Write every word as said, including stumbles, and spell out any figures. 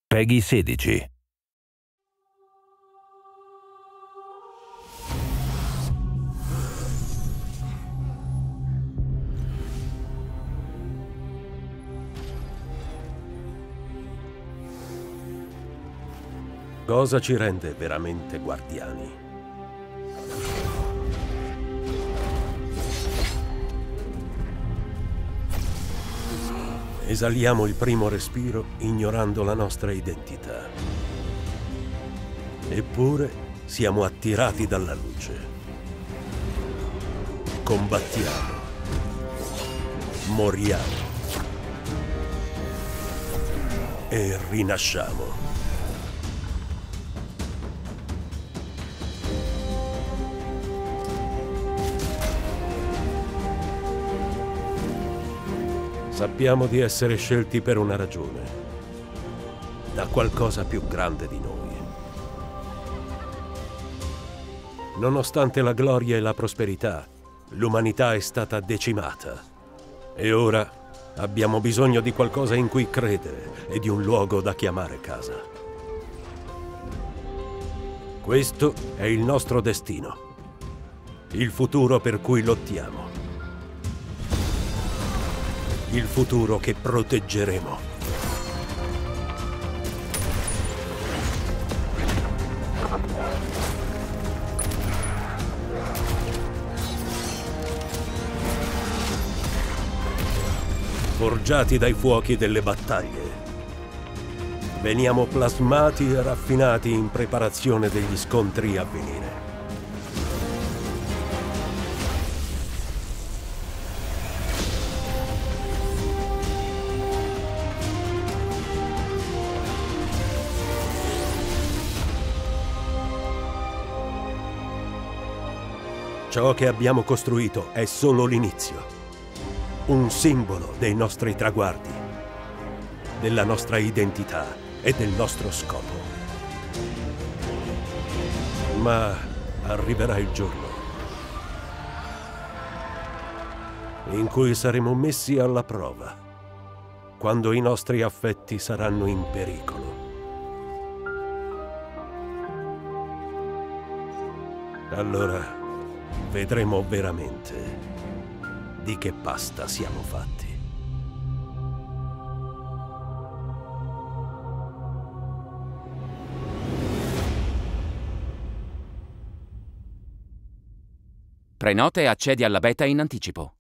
Peggy sedici. Cosa ci rende veramente guardiani? Esaliamo il primo respiro ignorando la nostra identità. Eppure siamo attirati dalla luce. Combattiamo. Moriamo. E rinasciamo. Sappiamo di essere scelti per una ragione, da qualcosa più grande di noi. Nonostante la gloria e la prosperità, l'umanità è stata decimata. E ora abbiamo bisogno di qualcosa in cui credere e di un luogo da chiamare casa. Questo è il nostro destino, il futuro per cui lottiamo. Il futuro che proteggeremo. Forgiati dai fuochi delle battaglie. Veniamo plasmati e raffinati in preparazione degli scontri a venire. Ciò che abbiamo costruito è solo l'inizio, un simbolo dei nostri traguardi, della nostra identità e del nostro scopo. Ma arriverà il giorno in cui saremo messi alla prova, quando i nostri affetti saranno in pericolo. Allora vedremo veramente di che pasta siamo fatti. Prenota e accedi alla beta in anticipo.